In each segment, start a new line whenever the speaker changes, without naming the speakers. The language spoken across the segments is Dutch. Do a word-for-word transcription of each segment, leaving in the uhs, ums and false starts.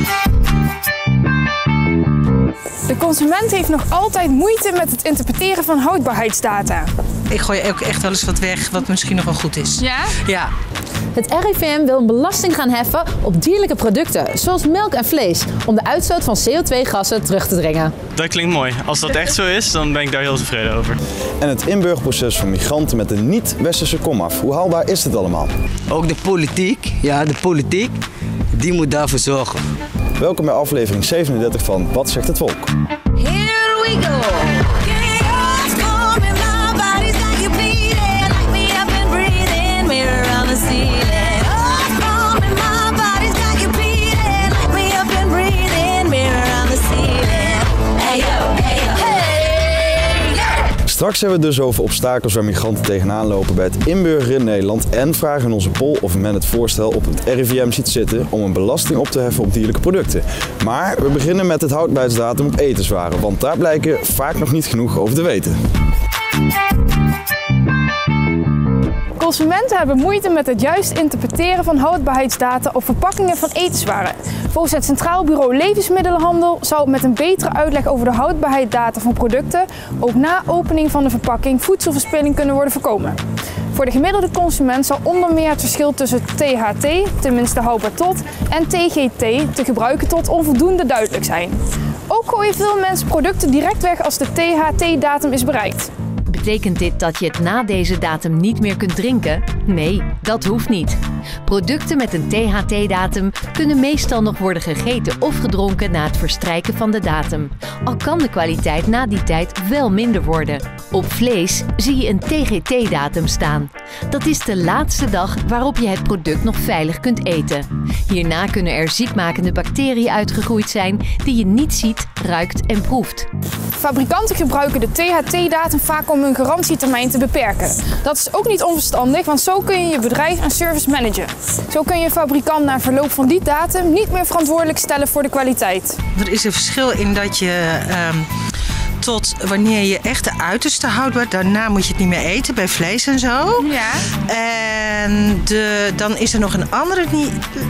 De consument heeft nog altijd moeite met het interpreteren van houdbaarheidsdata.
Ik gooi ook echt wel eens wat weg wat misschien nog wel goed is.
Ja?
Ja.
Het R I V M wil een belasting gaan heffen op dierlijke producten, zoals melk en vlees, om de uitstoot van C O twee gassen terug te dringen.
Dat klinkt mooi. Als dat echt zo is, dan ben ik daar heel tevreden over.
En het inburgerproces van migranten met een niet-westerse komaf. Hoe haalbaar is dit allemaal?
Ook de politiek, ja, de politiek, die moet daarvoor zorgen.
Welkom bij aflevering zevenendertig van Wat zegt het volk?
Here we go.
Straks hebben we het dus over obstakels waar migranten tegenaan lopen bij het inburgeren in Nederland en vragen in onze poll of men het voorstel op het R I V M ziet zitten om een belasting op te heffen op dierlijke producten. Maar we beginnen met het houdbaarheidsdatum op etenswaren, want daar blijken vaak nog niet genoeg over te weten.
Consumenten hebben moeite met het juist interpreteren van houdbaarheidsdata op verpakkingen van etenswaren. Volgens het Centraal Bureau Levensmiddelenhandel zou met een betere uitleg over de houdbaarheidsdata van producten ook na opening van de verpakking voedselverspilling kunnen worden voorkomen. Voor de gemiddelde consument zal onder meer het verschil tussen T H T, tenminste houdbaar tot, en T G T, te gebruiken tot, onvoldoende duidelijk zijn. Ook gooien veel mensen producten direct weg als de T H T-datum is bereikt.
Betekent dit dat je het na deze datum niet meer kunt drinken? Nee, dat hoeft niet. Producten met een T H T-datum kunnen meestal nog worden gegeten of gedronken na het verstrijken van de datum. Al kan de kwaliteit na die tijd wel minder worden. Op vlees zie je een T G T-datum staan. Dat is de laatste dag waarop je het product nog veilig kunt eten. Hierna kunnen er ziekmakende bacteriën uitgegroeid zijn die je niet ziet, ruikt en proeft.
Fabrikanten gebruiken de T H T-datum vaak om hun garantietermijn te beperken. Dat is ook niet onverstandig, want zo kun je je bedrijf en service managen. Zo kun je een fabrikant na verloop van die datum niet meer verantwoordelijk stellen voor de kwaliteit.
Er is een verschil in dat je um, tot wanneer je echt de uiterste houdbaar, daarna moet je het niet meer eten bij vlees en zo.
Ja.
En de, dan is er nog een andere, niet,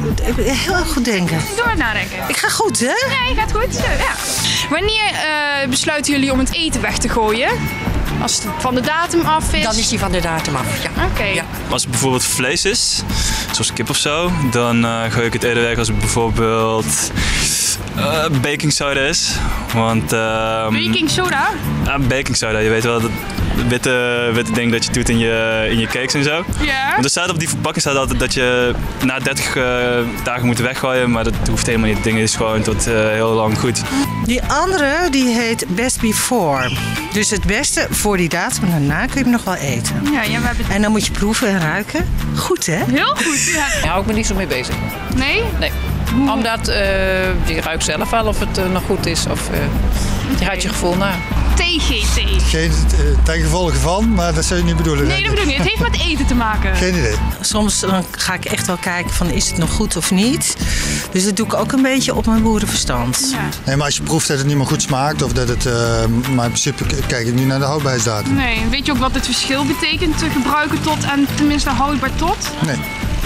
heel erg goed denken.
Door nadenken.
Ik ga goed, hè?
Ja, je gaat goed. Ja. Wanneer uh, besluiten jullie om het eten weg te gooien? Als het van de datum af is?
Dan is die van de datum af, ja.
Oké. Okay.
Ja.
Als het bijvoorbeeld vlees is, zoals kip of zo, dan uh, gooi ik het eerder weg als het bijvoorbeeld uh, baking soda is. Want, uh,
baking soda?
Ja, baking soda. Je weet wel, dat witte, witte ding dat je doet in je, in je cakes en zo.
Ja.
Want er staat op die verpakking staat altijd dat je na dertig uh, dagen moet weggooien, maar dat hoeft helemaal niet. Het ding is gewoon tot uh, heel lang goed.
Die andere die heet Best Before. Dus het beste voor die datum, daarna kun je hem nog wel eten.
Ja, ja, we hebben...
En dan moet je proeven en ruiken. Goed, hè?
Heel goed, ja.
Daar hou ik me niet zo mee bezig.
Nee?
Nee. Omdat uh, je ruikt zelf wel of het uh, nog goed is. Of uh, je gaat je gevoel na.
T G T.
Geen uh, ten gevolge van, maar dat zou je niet bedoelen.
Nee, dat bedoel ik niet. Het heeft met eten te maken.
Geen idee.
Soms dan ga ik echt wel kijken van is het nog goed of niet. Dus dat doe ik ook een beetje op mijn boerenverstand.
Ja.
Nee, maar als je proeft dat het niet meer goed smaakt of dat het... Uh, maar in principe kijk ik niet naar de houdbaarheidsdatum.
Nee, weet je ook wat het verschil betekent te gebruiken tot en tenminste houdbaar tot?
Nee.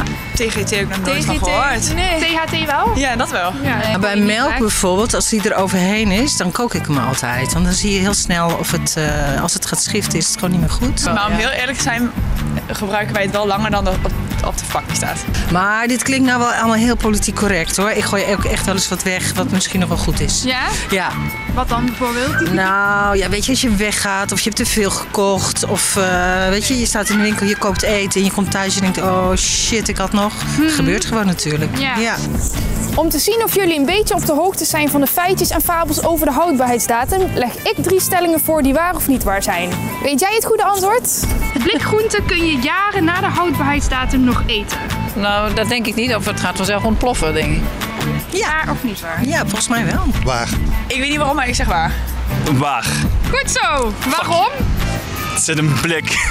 T G T heb ik nog nooit van gehoord.
Nee. T H T wel?
Ja, dat wel.
Ja,
Ja, bij melk bijvoorbeeld, als die er overheen is, dan kook ik hem altijd. Want dan zie je heel snel of het, uh, als het gaat schiften, is het gewoon niet meer goed.
Maar om heel eerlijk te zijn, gebruiken wij het wel langer dan dat op, op de verpakking staat.
Maar dit klinkt nou wel allemaal heel politiek correct hoor. Ik gooi ook echt wel eens wat weg wat misschien nog wel goed is.
Ja?
Ja.
Wat dan bijvoorbeeld?
Nou, ja, weet je, als je weggaat of je hebt te veel gekocht. Of uh, weet je, je staat in de winkel, je koopt eten en je komt thuis en je denkt, oh shit, ik had nog. Mm-hmm. Gebeurt gewoon natuurlijk.
Ja.
Ja.
Om te zien of jullie een beetje op de hoogte zijn van de feitjes en fabels over de houdbaarheidsdatum, leg ik drie stellingen voor die waar of niet waar zijn. Weet jij het goede antwoord? Het blik groente kun je jaren na de houdbaarheidsdatum nog eten.
Nou, dat denk ik niet. Of het gaat vanzelf ontploffen, denk ik.
Ja. Waar of niet waar?
Ja, volgens mij wel.
Waar?
Ik weet niet waarom, maar ik zeg waar.
Waar?
Goed zo. Waarom?
Het zit een blik.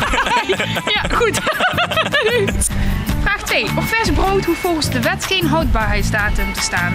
Ja, goed. Vraag twee. Op vers brood hoeft volgens de wet geen houdbaarheidsdatum te staan.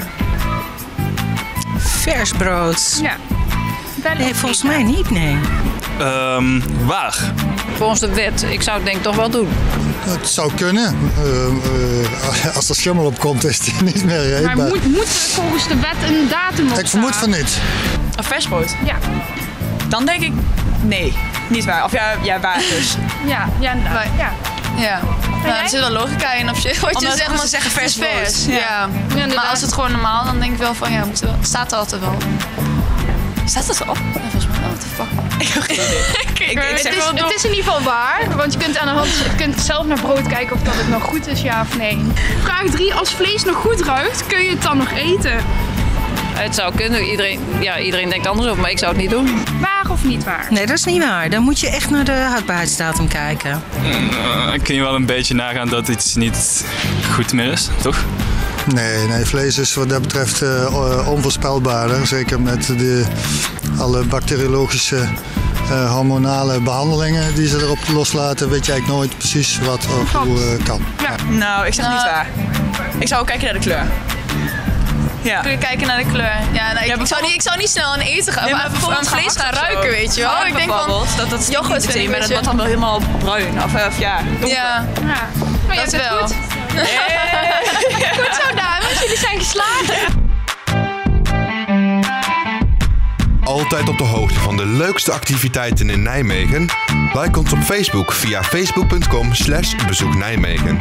Vers brood?
Ja.
Nee, volgens mij niet, nee.
Um, waar?
Volgens de wet. Ik zou het denk ik toch wel doen.
het zou kunnen. Uh, uh, als er schimmel op komt, is die niet meer eetbaar.
Maar moet, moet volgens de wet een datum op
Ik vermoed van niet.
Een vers brood?
Ja.
Dan denk ik, nee, niet waar. Of ja, ja waar dus.
Ja, ja, inderdaad. Ja.
Ja, nou, er zit wel logica in op zich. Wat je zegt,
ze zeggen vers
vers.
brood.
Ja. Ja. Maar als het gewoon normaal, dan denk ik wel van ja, moet wel, staat er altijd wel. Staat dat op? Ja, volgens mij wel. What the fuck? Ik heb geen idee.
ik, ik, het, is, het is in ieder geval waar, want je kunt aan de hand je kunt zelf naar brood kijken of dat het nog goed is, ja of nee. Vraag drie, als vlees nog goed ruikt, kun je het dan nog eten?
Het zou kunnen. Iedereen, ja, iedereen denkt anders over, maar ik zou het niet doen.
Waar of niet waar?
Nee, dat is niet waar. Dan moet je echt naar de houdbaarheidsdatum kijken.
Uh, kun je wel een beetje nagaan dat iets niet goed meer is, toch?
Nee, nee, vlees is wat dat betreft uh, onvoorspelbaarder. Zeker met de, alle bacteriologische uh, hormonale behandelingen die ze erop loslaten, weet je eigenlijk nooit precies wat of hoe uh, kan.
Ja. Nou, ik zeg nou, niet waar. Ik zou ook kijken naar de kleur. Ja.
Kun je kijken naar de kleur? Ja, nou, ik, ja, ik, zou niet, ik zou niet snel aan eten gaan, nee, maar, maar bijvoorbeeld aan vlees gaan ruiken, weet je wel.
Oh, ik denk van, dat, dat yoghurt vind ik, maar dat wordt dan wel helemaal bruin. Of, of ja, donker.
Ja.
Ja. Maar je
dat
hebt
wel.
Goed. Yeah. Goed zo, dames. Jullie zijn geslaagd.
Altijd op de hoogte van de leukste activiteiten in Nijmegen? Like ons op Facebook via facebook punt com slash bezoek Nijmegen.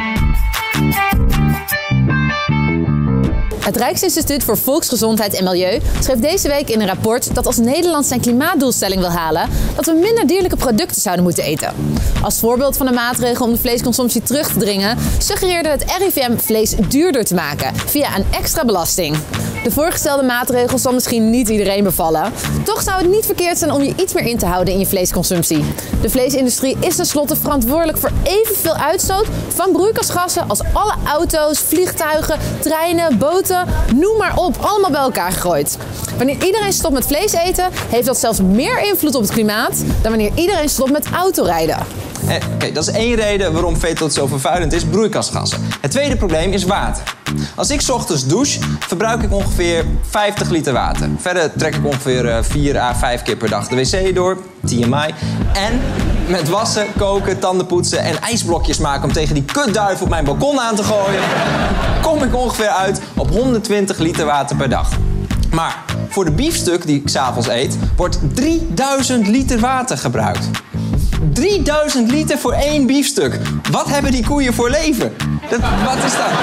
Het Rijksinstituut voor Volksgezondheid en Milieu schreef deze week in een rapport dat als Nederland zijn klimaatdoelstelling wil halen, dat we minder dierlijke producten zouden moeten eten. Als voorbeeld van de maatregel om de vleesconsumptie terug te dringen, suggereerde het R I V M vlees duurder te maken via een extra belasting. De voorgestelde maatregel zal misschien niet iedereen bevallen. Toch zou het niet verkeerd zijn om je iets meer in te houden in je vleesconsumptie. De vleesindustrie is tenslotte verantwoordelijk voor evenveel uitstoot van broeikasgassen als alle auto's, vliegtuigen, treinen, boten, noem maar op, allemaal bij elkaar gegooid. Wanneer iedereen stopt met vlees eten, heeft dat zelfs meer invloed op het klimaat dan wanneer iedereen stopt met autorijden.
Eh, Oké, okay, dat is één reden waarom veeteelt zo vervuilend is, broeikasgassen. Het tweede probleem is water. Als ik 's ochtends douche, verbruik ik ongeveer vijftig liter water. Verder trek ik ongeveer vier à vijf keer per dag de wc door, T M I. En met wassen, koken, tanden poetsen en ijsblokjes maken om tegen die kutduif op mijn balkon aan te gooien, kom ik ongeveer uit op honderdtwintig liter water per dag. Maar voor de biefstuk die ik 's avonds eet, wordt drieduizend liter water gebruikt. drieduizend liter voor één biefstuk. Wat hebben die koeien voor leven? Dat, wat is dat?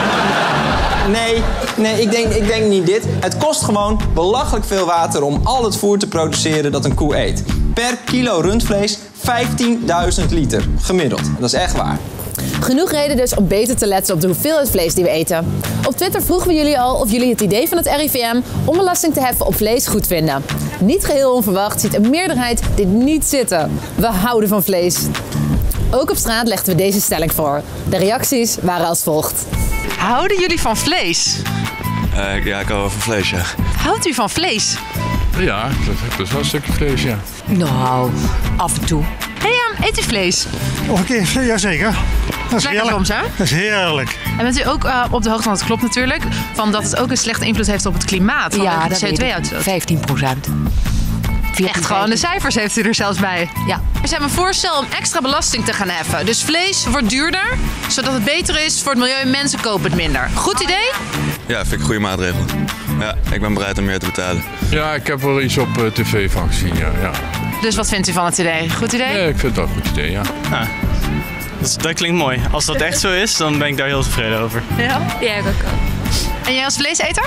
Nee, nee ik, denk, ik denk niet dit. Het kost gewoon belachelijk veel water om al het voer te produceren dat een koe eet. Per kilo rundvlees vijftienduizend liter, gemiddeld. Dat is echt waar.
Genoeg reden dus om beter te letten op de hoeveelheid vlees die we eten. Op Twitter vroegen we jullie al of jullie het idee van het R I V M om belasting te heffen op vlees goed vinden. Niet geheel onverwacht ziet een meerderheid dit niet zitten. We houden van vlees. Ook op straat legden we deze stelling voor. De reacties waren als volgt.
Houden jullie van vlees?
Uh, ja, ik hou wel van vlees, ja.
Houdt u van vlees?
Ja, dat heb best wel een stukje vlees, ja.
Nou, af en toe. Hé hey, Jan, eet u vlees?
Oké, okay, jazeker. Dat is
lekker soms, hè?
Dat is heerlijk.
En bent u ook uh, op de hoogte, want het klopt natuurlijk, van dat het ook een slechte invloed heeft op het klimaat? Van
ja,
de C O twee uitstoot?
vijftien procent.
Echt gewoon, de cijfers heeft u er zelfs bij.
Ja.
Er zijn een voorstel om extra belasting te gaan heffen. Dus vlees wordt duurder, zodat het beter is voor het milieu en mensen kopen het minder. Goed idee?
Ja, vind ik een goede maatregel. Ja, ik ben bereid om meer te betalen.
Ja, ik heb er iets op uh, tv van gezien, ja, ja.
Dus wat vindt u van het idee? Goed idee?
Ja, ik vind het wel een goed idee, ja.
ja. Dat, dat klinkt mooi. Als dat echt zo is, dan ben ik daar heel tevreden over.
Ja?
Ja, ik ook.
En jij als vleeseter?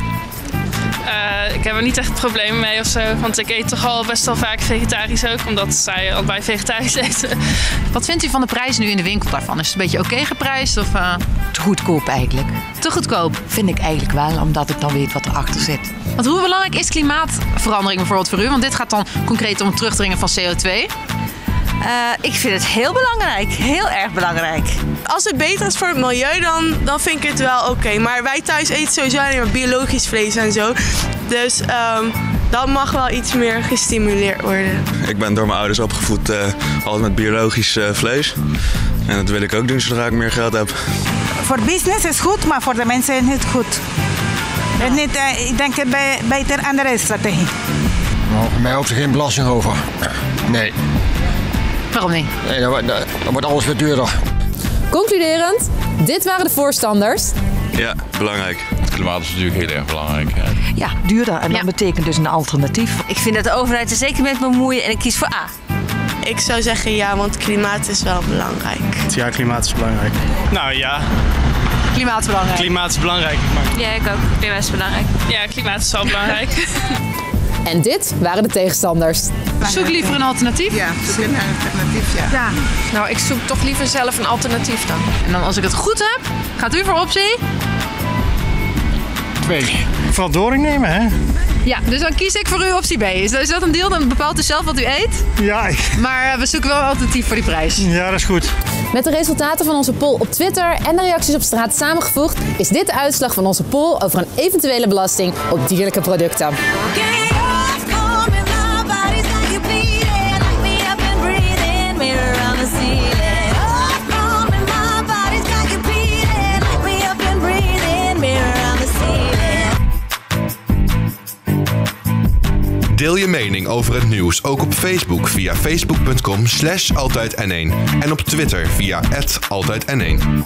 Uh, ik heb er niet echt problemen mee of zo, want ik eet toch al best wel vaak vegetarisch ook, omdat zij allebei vegetarisch eten.
Wat vindt u van de prijs nu in de winkel daarvan? Is het een beetje oké okay geprijsd? Of, uh...
Te goedkoop eigenlijk.
Te goedkoop?
Vind ik eigenlijk wel, omdat ik dan weet wat erachter zit.
Want hoe belangrijk is klimaatverandering bijvoorbeeld voor u? Want dit gaat dan concreet om het terugdringen van C O twee.
Uh, ik vind het heel belangrijk, heel erg belangrijk. Als het beter is voor het milieu, dan, dan vind ik het wel oké. Okay. Maar wij thuis eten sowieso alleen maar biologisch vlees en zo. Dus um, dat mag wel iets meer gestimuleerd worden.
Ik ben door mijn ouders opgevoed uh, altijd met biologisch uh, vlees. En dat wil ik ook doen zodra ik meer geld heb.
Voor business is goed, maar voor de mensen is het goed. Ja. Niet, uh, ik denk het bij, beter andere strategie.
Nou, voor mij hoeft er geen belasting over. Nee.
Waarom niet?
Nee, dan, dan, dan wordt alles weer duurder.
Concluderend, dit waren de voorstanders.
Ja, belangrijk.
Het klimaat is natuurlijk heel erg belangrijk. Hè.
Ja, duurder en dat betekent dus een alternatief.
Ik vind dat de overheid er zeker mee bemoeien en ik kies voor A.
Ik zou zeggen ja, want klimaat is wel belangrijk.
Ja, klimaat is belangrijk. Nou ja.
Klimaat is belangrijk.
Klimaat is belangrijk. Maar...
Ja, ik ook. Klimaat is belangrijk.
Ja, klimaat is wel belangrijk.
En dit waren de tegenstanders.
Zoek liever een alternatief?
Ja, zoek een alternatief, ja.
Ja. Nou, ik zoek toch liever zelf een alternatief dan. En dan als ik het goed heb, gaat u voor optie?
Twee. Verantwoording nemen, hè?
Ja, dus dan kies ik voor u optie B. Is dat, is dat een deel? Dan bepaalt u zelf wat u eet?
Ja.
Maar uh, we zoeken wel een alternatief voor die prijs.
Ja, dat is goed.
Met de resultaten van onze poll op Twitter en de reacties op straat samengevoegd is dit de uitslag van onze poll over een eventuele belasting op dierlijke producten.
Deel je mening over het nieuws ook op Facebook via facebook punt com slash altijd N één en op Twitter via at altijd N één.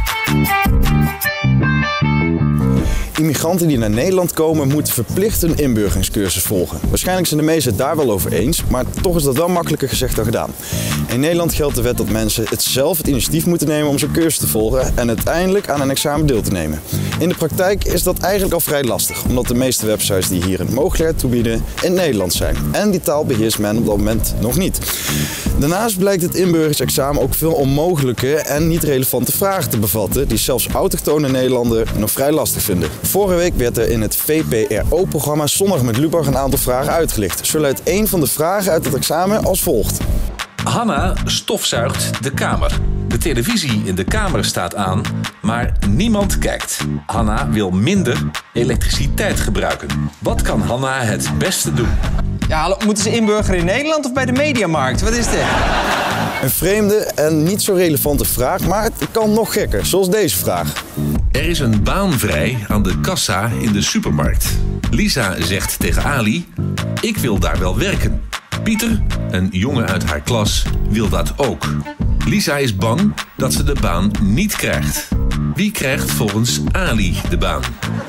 Immigranten die naar Nederland komen moeten verplicht een inburgeringscursus volgen. Waarschijnlijk zijn de meesten het daar wel over eens, maar toch is dat wel makkelijker gezegd dan gedaan. In Nederland geldt de wet dat mensen het zelf het initiatief moeten nemen om zo'n cursus te volgen en uiteindelijk aan een examen deel te nemen. In de praktijk is dat eigenlijk al vrij lastig, omdat de meeste websites die hier een mogelijkheid toebieden in het Nederlands zijn. En die taal beheerst men op dat moment nog niet. Daarnaast blijkt het inburgeringsexamen ook veel onmogelijke en niet relevante vragen te bevatten die zelfs autochtone Nederlanders nog vrij lastig vinden. Vorige week werd er in het V P R O-programma Zondag met Lubach een aantal vragen uitgelicht. Zo luidt één van de vragen uit het examen als volgt.
Hanna stofzuigt de kamer. De televisie in de kamer staat aan, maar niemand kijkt. Hanna wil minder elektriciteit gebruiken. Wat kan Hanna het beste doen?
Ja, hallo, moeten ze inburgeren in Nederland of bij de Mediamarkt? Wat is dit?
Een vreemde en niet zo relevante vraag, maar het kan nog gekker, zoals deze vraag.
Er is een baan vrij aan de kassa in de supermarkt. Lisa zegt tegen Ali, ik wil daar wel werken. Pieter, een jongen uit haar klas, wil dat ook. Lisa is bang dat ze de baan niet krijgt. Wie krijgt volgens Ali de baan?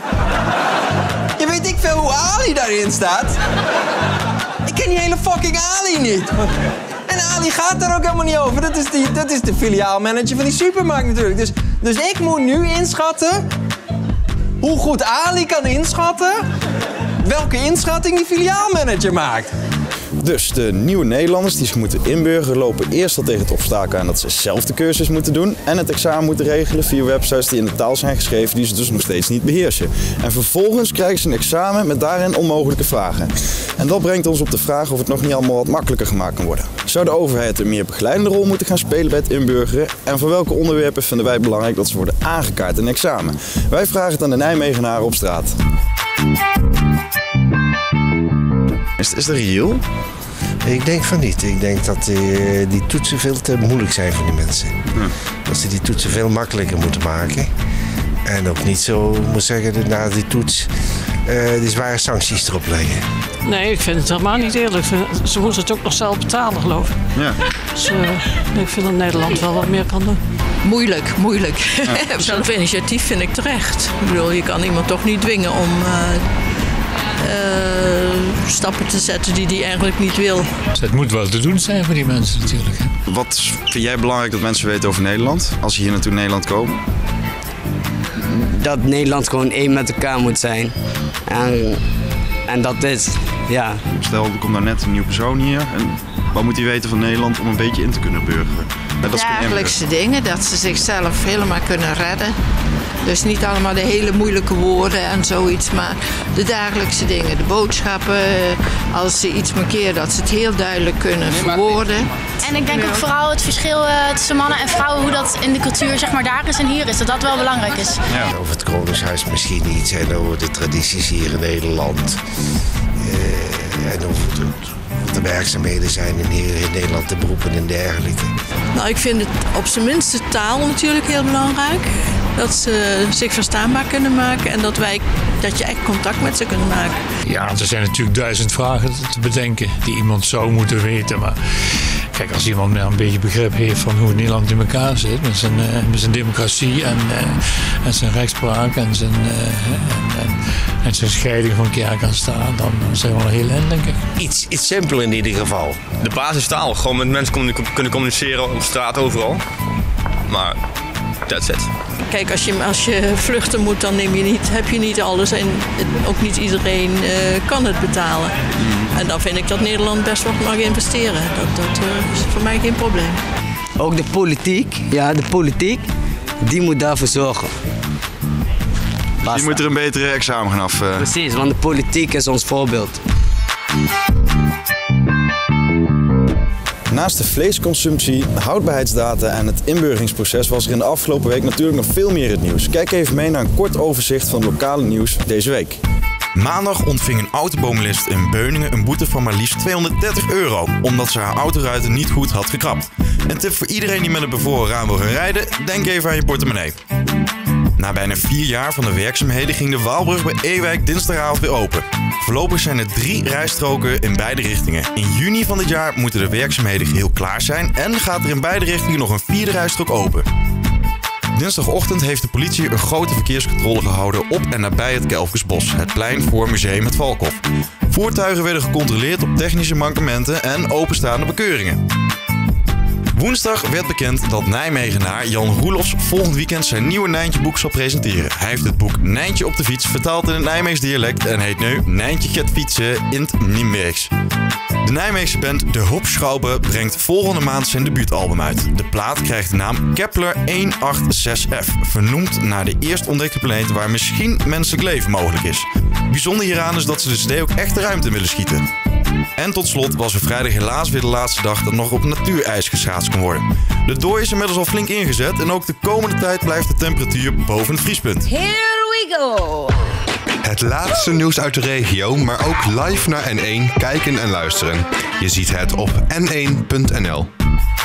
Je weet ik veel hoe Ali daarin staat. Ik ken die hele fucking Ali niet. En Ali gaat daar ook helemaal niet over. Dat is, die, dat is de filiaalmanager van die supermarkt natuurlijk. Dus, dus ik moet nu inschatten hoe goed Ali kan inschatten welke inschatting die filiaalmanager maakt.
Dus de nieuwe Nederlanders die zich moeten inburgeren lopen eerst al tegen het obstakel aan dat ze zelf de cursus moeten doen en het examen moeten regelen via websites die in de taal zijn geschreven die ze dus nog steeds niet beheersen. En vervolgens krijgen ze een examen met daarin onmogelijke vragen. En dat brengt ons op de vraag of het nog niet allemaal wat makkelijker gemaakt kan worden. Zou de overheid een meer begeleidende rol moeten gaan spelen bij het inburgeren? En voor welke onderwerpen vinden wij belangrijk dat ze worden aangekaart in een examen? Wij vragen het aan de Nijmegenaren op straat.
Is, is dat reëel? Ik denk van niet. Ik denk dat die, die toetsen veel te moeilijk zijn voor die mensen. Hm. Dat ze die toetsen veel makkelijker moeten maken. En ook niet zo, moet zeggen, na die toets uh, die zware sancties erop leggen.
Nee, ik vind het helemaal niet eerlijk. Ze moeten het ook nog zelf betalen, geloof ik. Ja. Dus uh, ik vind dat Nederland wel wat meer kan doen.
Moeilijk, moeilijk. Ja. Zelfinitiatief vind ik terecht. Ik bedoel, je kan iemand toch niet dwingen om uh, uh, stappen te zetten die hij eigenlijk niet wil.
Het moet wel te doen zijn voor die mensen natuurlijk. Hè?
Wat vind jij belangrijk dat mensen weten over Nederland als ze hier naartoe Nederland komen?
Dat Nederland gewoon één met elkaar moet zijn. En, en dat is, ja.
Stel, er komt daar net een nieuwe persoon hier. En wat moet hij weten van Nederland om een beetje in te kunnen burgeren?
De dagelijkse dingen, dat ze zichzelf helemaal kunnen redden. Dus niet allemaal de hele moeilijke woorden en zoiets, maar de dagelijkse dingen, de boodschappen. Als ze iets markeren, dat ze het heel duidelijk kunnen verwoorden.
En ik denk ook vooral het verschil uh, tussen mannen en vrouwen, hoe dat in de cultuur zeg maar daar is en hier is, dat dat wel belangrijk is.
Ja. Over het Koningshuis misschien iets en over de tradities hier in Nederland. Uh, en over de, de werkzaamheden zijn in, hier in Nederland, de beroepen en dergelijke.
Nou, ik vind het op zijn minst de taal natuurlijk heel belangrijk. Dat ze zich verstaanbaar kunnen maken en dat, wij, dat je echt contact met ze kunt maken.
Ja, er zijn natuurlijk duizend vragen te bedenken die iemand zou moeten weten. Maar Kijk, als iemand meer een beetje begrip heeft van hoe Nederland in elkaar zit, met zijn, uh, met zijn democratie en, uh, en zijn rechtspraak en zijn, uh, en, en, en zijn scheiding van kerk en staat, dan zijn we al heel eind, denk ik.
Iets, iets simpeler in ieder geval. De basistaal, gewoon met mensen kunnen communiceren op straat overal. Maar that's it.
Kijk, als je, als je vluchten moet, dan neem je niet, heb je niet alles en ook niet iedereen uh, kan het betalen. Mm. En dan vind ik dat Nederland best wat mag investeren. Dat, dat uh, is voor mij geen probleem.
Ook de politiek, ja, de politiek, die moet daarvoor zorgen.
Basta. Die moet er een betere examen gaan af. Uh...
Precies, want de politiek is ons voorbeeld.
Naast de vleesconsumptie, de houdbaarheidsdata en het inburgeringsproces was er in de afgelopen week natuurlijk nog veel meer het nieuws. Kijk even mee naar een kort overzicht van lokale nieuws deze week.
Maandag ontving een automobilist in Beuningen een boete van maar liefst tweehonderddertig euro, omdat ze haar autoruiten niet goed had gekrapt. Een tip voor iedereen die met een bevroren raam wil gaan rijden, denk even aan je portemonnee. Na bijna vier jaar van de werkzaamheden ging de Waalbrug bij Ewijk dinsdagavond weer open. Voorlopig zijn er drie rijstroken in beide richtingen. In juni van dit jaar moeten de werkzaamheden geheel klaar zijn en gaat er in beide richtingen nog een vierde rijstrook open. Dinsdagochtend heeft de politie een grote verkeerscontrole gehouden op en nabij het Kelfkesbos, het plein voor Museum Het Valkhof. Voertuigen werden gecontroleerd op technische mankementen en openstaande bekeuringen. Woensdag werd bekend dat Nijmegenaar Jan Roelofs volgend weekend zijn nieuwe Nijntje-boek zal presenteren. Hij heeft het boek Nijntje op de fiets vertaald in het Nijmeegs dialect en heet nu Nijntje gaat fietsen in het Nijmeegs. De Nijmeegse band De Hopschrauber brengt volgende maand zijn debuutalbum uit. De plaat krijgt de naam Kepler honderdachtzestig F, vernoemd naar de eerst ontdekte planeet waar misschien menselijk leven mogelijk is. Bijzonder hieraan is dat ze de C D ook echt de ruimte in willen schieten. En tot slot was er vrijdag helaas weer de laatste dag dat nog op natuurijs geschaatst kon worden. De dooi is inmiddels al flink ingezet en ook de komende tijd blijft de temperatuur boven het vriespunt.
Here we go!
Het laatste nieuws uit de regio, maar ook live naar N één kijken en luisteren. Je ziet het op n één punt n l.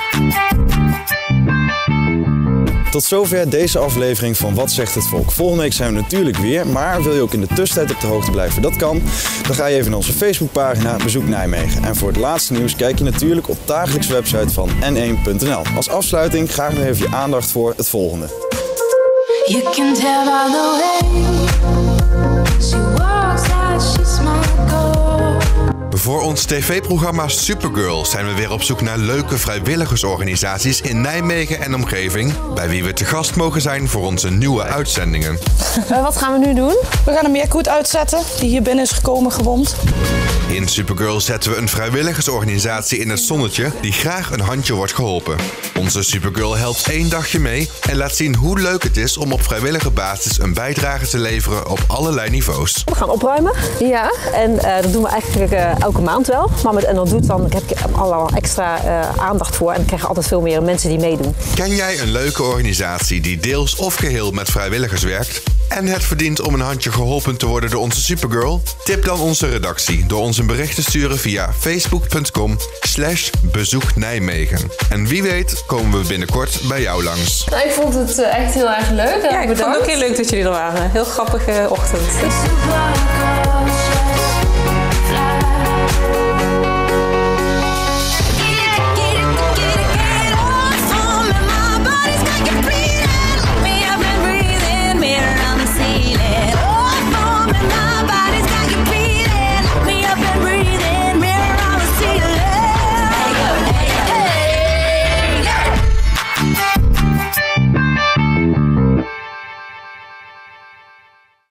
Tot zover deze aflevering van Wat Zegt Het Volk. Volgende week zijn we natuurlijk weer, maar wil je ook in de tussentijd op de hoogte blijven? Dat kan. Dan ga je even naar onze Facebookpagina Bezoek Nijmegen. En voor het laatste nieuws kijk je natuurlijk op de dagelijkse website van n één punt n l. Als afsluiting graag nog even je aandacht voor het volgende. You can tell by the way she walks out, she's my girl.
Voor ons tv-programma Supergirl zijn we weer op zoek naar leuke vrijwilligersorganisaties in Nijmegen en omgeving, bij wie we te gast mogen zijn voor onze nieuwe uitzendingen.
Uh, wat gaan we nu doen? We gaan een meerkoet uitzetten, die hier binnen is gekomen gewond.
In Supergirl zetten we een vrijwilligersorganisatie in het zonnetje die graag een handje wordt geholpen. Onze Supergirl helpt één dagje mee en laat zien hoe leuk het is om op vrijwillige basis een bijdrage te leveren op allerlei niveaus.
We gaan opruimen. Ja. En uh, dat doen we eigenlijk uh, elke maand wel. Maar met N L Doet dan heb ik allemaal extra uh, aandacht voor en dan krijgen altijd veel meer mensen die meedoen.
Ken jij een leuke organisatie die deels of geheel met vrijwilligers werkt en het verdient om een handje geholpen te worden door onze Supergirl? Tip dan onze redactie door ons een bericht te sturen via facebook punt com slash bezoek Nijmegen. En wie weet komen we binnenkort bij jou langs.
Nou, ik vond het uh, echt heel erg leuk. Ja, ik bedankt. vond het ook heel leuk dat jullie er waren. Heel grappige ochtend.